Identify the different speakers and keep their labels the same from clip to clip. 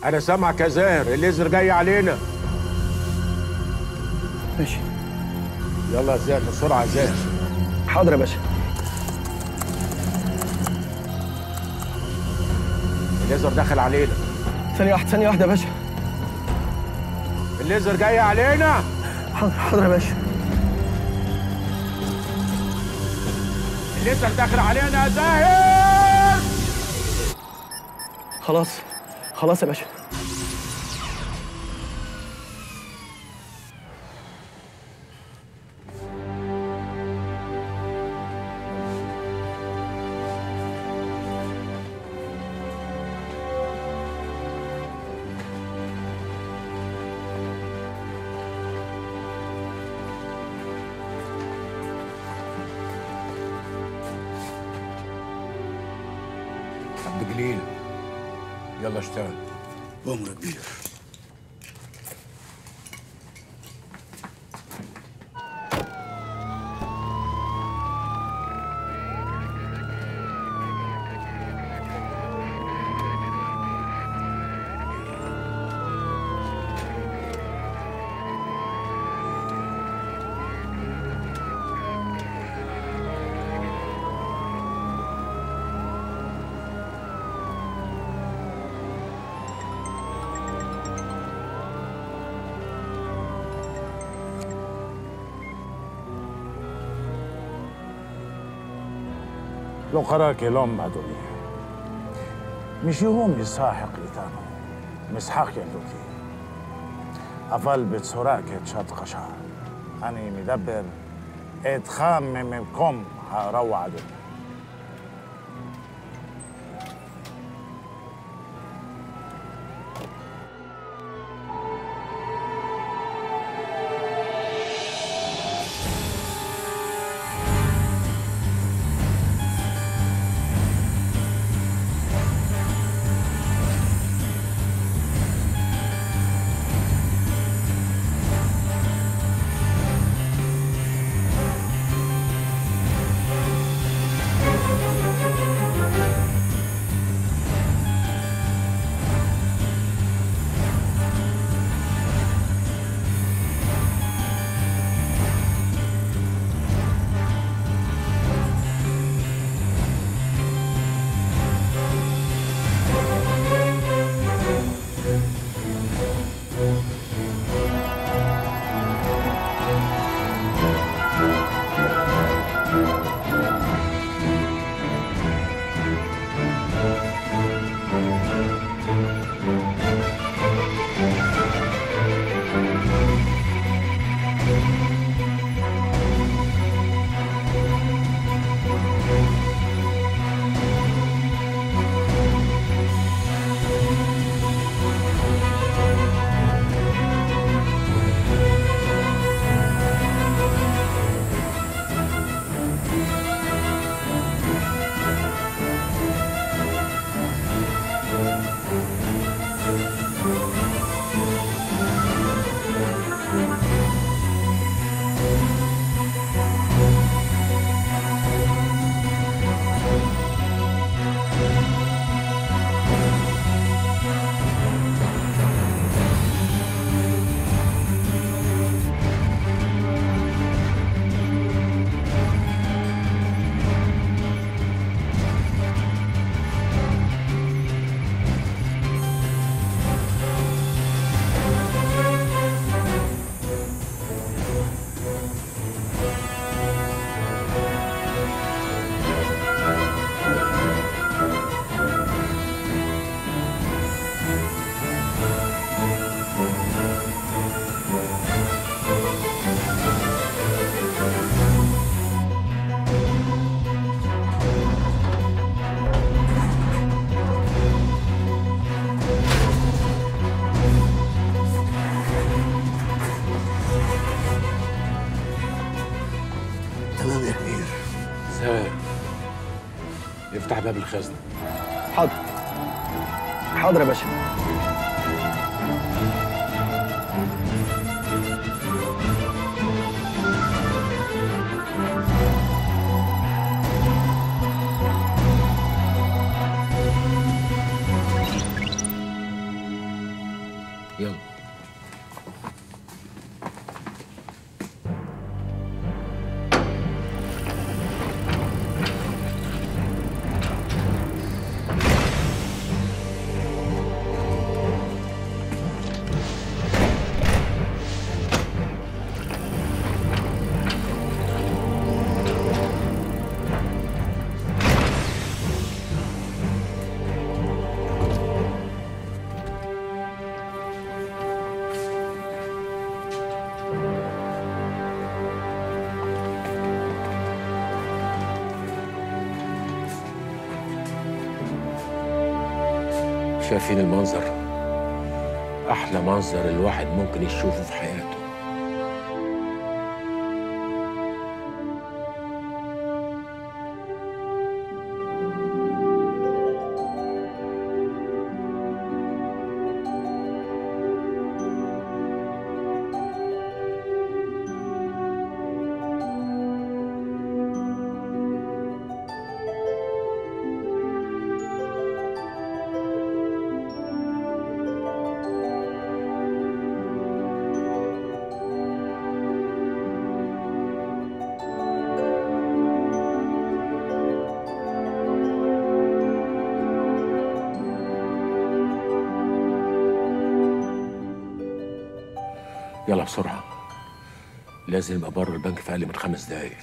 Speaker 1: انا سامعك يا زاهر، الليزر جاي علينا.
Speaker 2: ماشي.
Speaker 1: يلا يا زاهر بسرعه يا زاهر.
Speaker 2: حاضر يا باشا.
Speaker 1: الليزر دخل علينا.
Speaker 2: ثانية واحدة يا باشا.
Speaker 1: الليزر جاي علينا.
Speaker 2: حاضر يا باشا.
Speaker 1: الليزر داخل علينا يا زاهر.
Speaker 2: خلاص يا باشا.
Speaker 1: عبد جليل يلا اشتغل.
Speaker 3: بأمر كبير.
Speaker 4: لو قراك لهم بدوني مشيهم يساحق إتانو مسحق يلوكي أفل بتسوراك تشاد قشار أني مدبر إدخام منكم هروع دوني.
Speaker 3: تمام يا كبير.
Speaker 1: زاهر افتح باب الخزنه.
Speaker 2: حاضر يا باشا.
Speaker 1: يلا. شايفين المنظر؟ أحلى منظر الواحد ممكن يشوفه في حياته. يلا بسرعة، لازم ابقى بره البنك في اقل من 5 دقايق.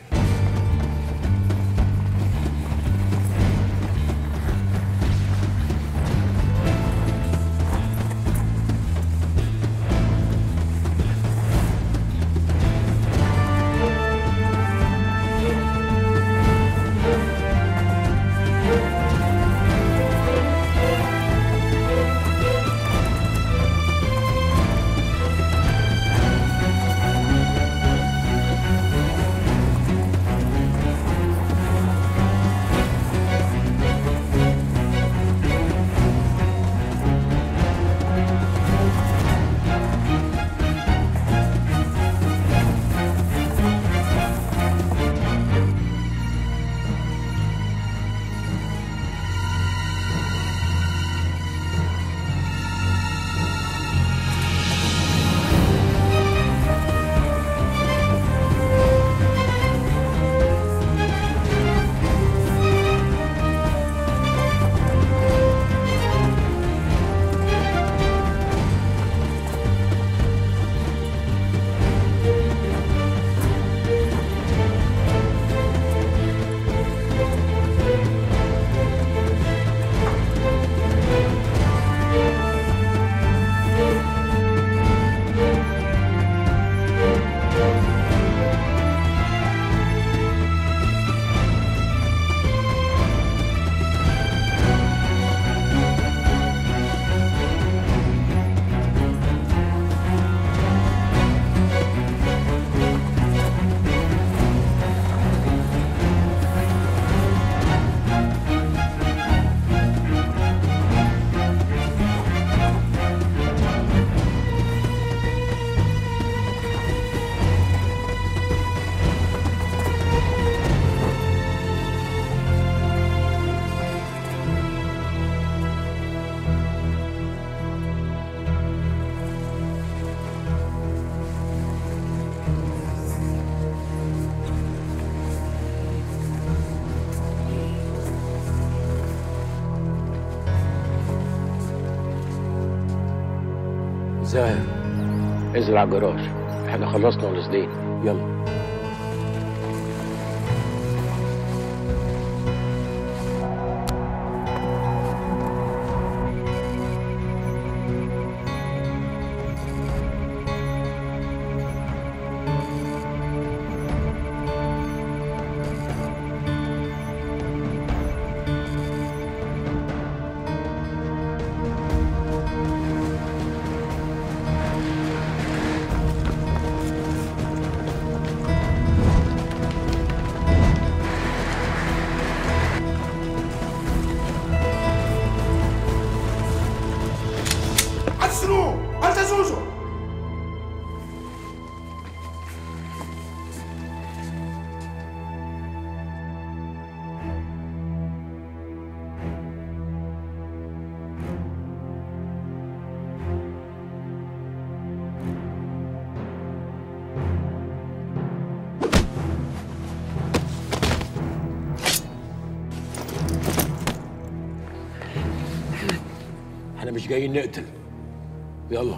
Speaker 1: زاهر، انزل على الجراج، احنا خلصنا ونازلين. يلا. جايين نقتل. يلا.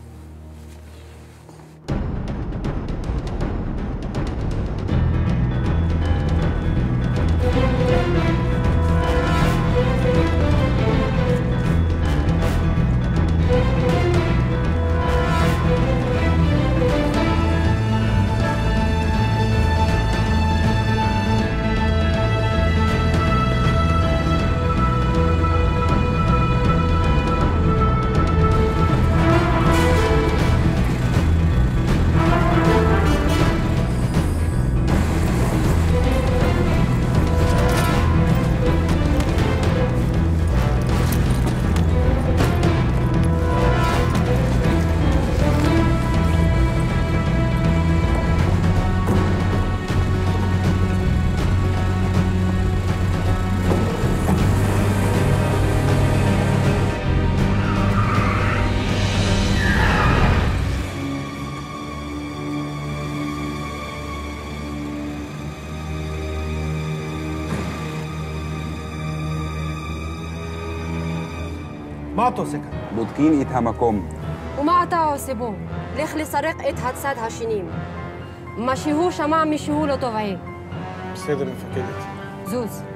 Speaker 2: معطو سكر.
Speaker 5: בודקים את המקום.
Speaker 6: ומה אתה עושה בו? לך לסרק את הצד השני. מה שהוא שמע משהו לא טובעי.
Speaker 2: בסדר, מפקדת.
Speaker 6: זוז.